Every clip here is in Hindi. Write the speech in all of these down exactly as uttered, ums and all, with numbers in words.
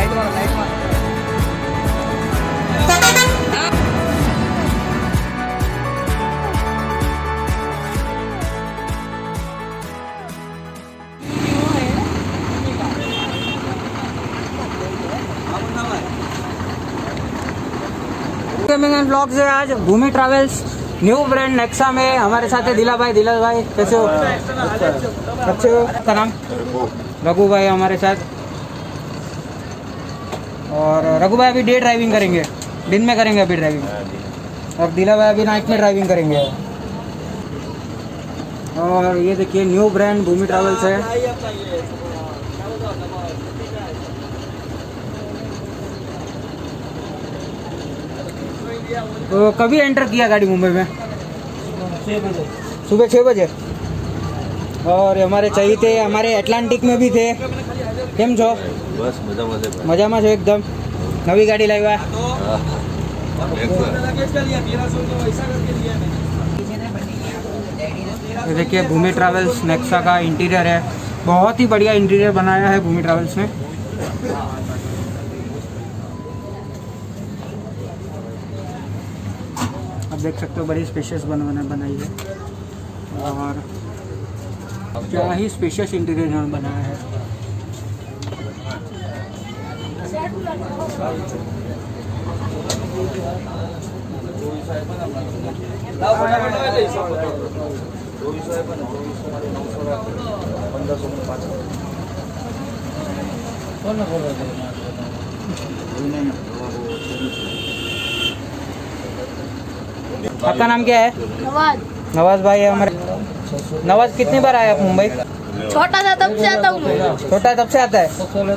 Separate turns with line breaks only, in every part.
लाइट मारो, लाइट मारो। ब्लॉग से आज Bhumi travels new brand Nexa में हमारे साथ है दिला भाई। दिला भाई कैसे हो? अच्छे हो? का नाम रघु भाई हमारे साथ। और रघु भाई अभी डे ड्राइविंग करेंगे, दिन में करेंगे अभी ड्राइविंग, और दिला भाई अभी नाइट में ड्राइविंग करेंगे। और ये देखिए न्यू ब्रांड भूमि ट्रैवल्स है। तो कभी एंटर किया गाड़ी मुंबई में? सुबह छः बजे। और हमारे चाहिए थे, हमारे एटलांटिक में भी थे। केम छो?
बस मजा मजा
मजा में छो एकदम। नवी गाड़ी लाया। ये देखिए भूमि ट्रैवल्स नेक्सा का इंटीरियर है, बहुत ही बढ़िया इंटीरियर बनाया है भूमि ट्रैवल्स ने। आप देख सकते हो बड़ी स्पेशियस बनवाना बनाई है, और क्या ही स्पेशियस इंटीरियर इन्होंने बनाया है। आपका नाम क्या है?
नवाज।
नवाज भाई है हमारे। नवाज कितनी बार आया आप मुंबई?
छोटा था तब से आता हूँ मैं।
छोटा तब से आता है।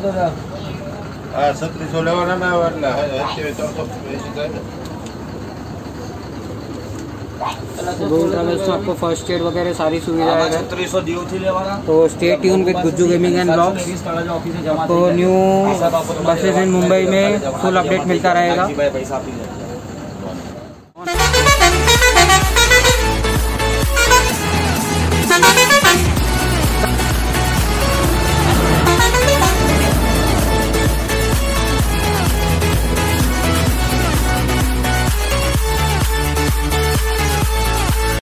तो आपको फर्स्ट एड वगैरह सारी सुविधाएं है। तो stay tune with Gujju gaming and blogs. आपको न्यू बसेस इन मुंबई में फुल अपडेट मिलता रहेगा।